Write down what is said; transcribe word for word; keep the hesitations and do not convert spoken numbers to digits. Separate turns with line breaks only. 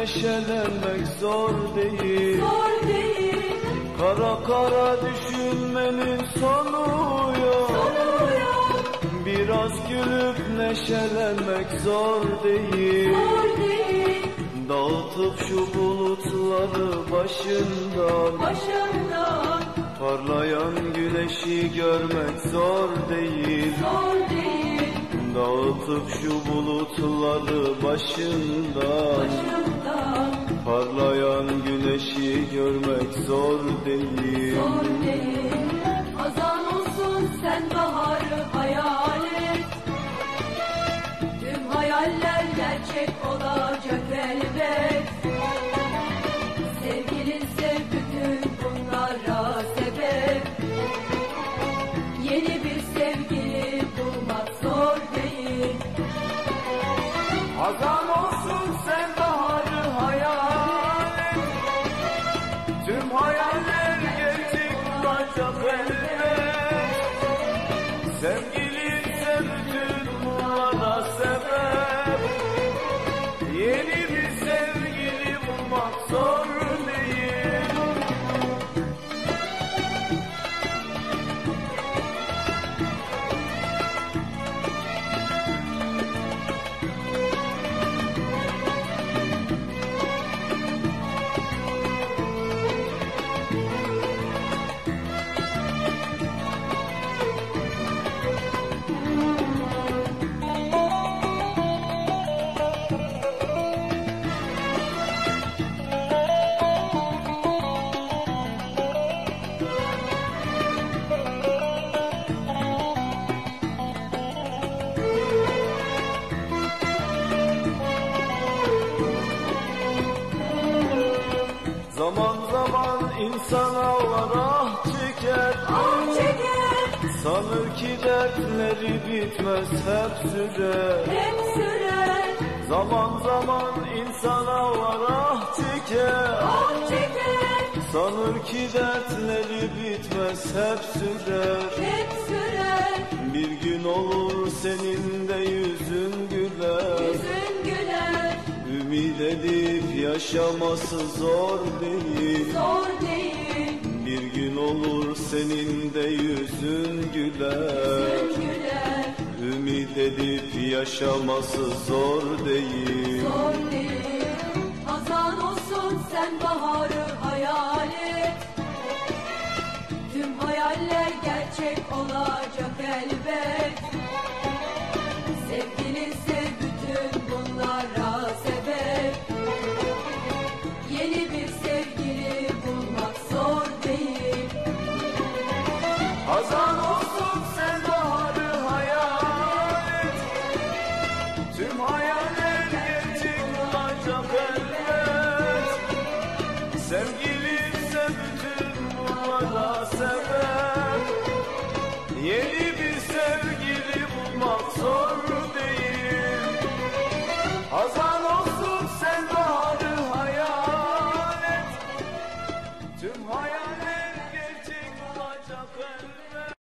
neşelenmek zor değil,
zor değil.
Kara kara düşünmenin sonu yok,
sonu yok.
Biraz gülüp neşelenmek zor değil,
zor değil.
Dağıtıp şu bulutları başından,
başından.
Parlayan güneşi görmek zor değil,
zor değil.
Dağıtıp şu bulutları başından,
başından.
Parlayan güneşi görmek zor değil,
zor değil. Hazan olsun sen baharı hayal et. Tüm hayaller gerçek olacak elbet. Sevgilinse bütün bunlara sebep. Yeni bir sevgili bulmak zor değil.
Hazan olsun sen baharı hayal et. Tüm hayaller gerçek olacak elbet. Sevgilinse bütün bunlara sebep. Yeni bir sevgili bulmak zor değil. Zaman zaman insan ağlar, ah çeker,
ah çeker.
Sanır ki dertleri bitmez, hep sürer,
hep sürer.
Zaman zaman insan ağlar, ah çeker,
ah çeker.
Sanır ki dertleri bitmez, hep sürer,
hep sürer.
Bir gün olur senin de yüzün güler,
yüzün güler.
Ümit edip yaşaması zor değil,
zor değil.
Bir gün olur senin de yüzün güler,
yüzün güler.
Ümit edip yaşaması zor değil,
zor değil. Hazan olsun sen baharı hayal et. Tüm hayaller gerçek olacak elbet.